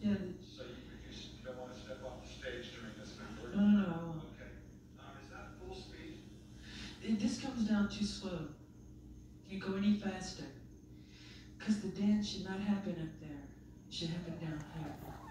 Yeah. So you don't want to step off the stage during this maneuver? No, I won't. Okay. Is that full speed? This comes down too slow. You go any faster. Because the dance should not happen up there. It should happen down here.